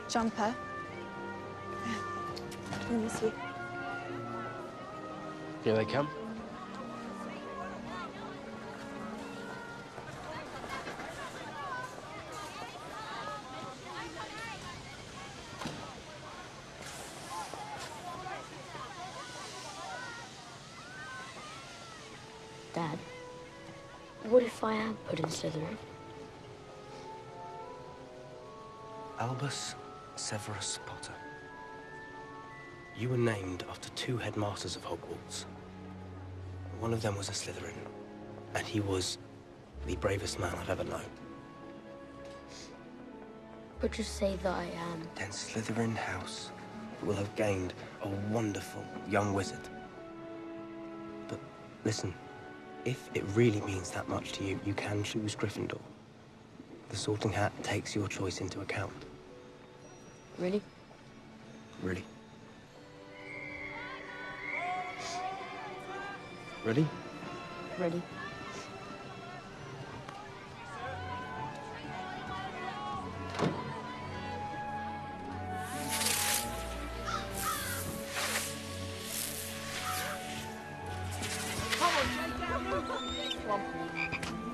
jumper. Let me see. Here they come. Dad, what if I am put in Slytherin? Albus Severus Potter. You were named after 2 headmasters of Hogwarts. One of them was a Slytherin, and he was the bravest man I've ever known. But just say that I am. Then Slytherin House will have gained a wonderful young wizard. But listen, if it really means that much to you, you can choose Gryffindor. The Sorting Hat takes your choice into account. Really? Really? Ready? Ready. Come on, Come on.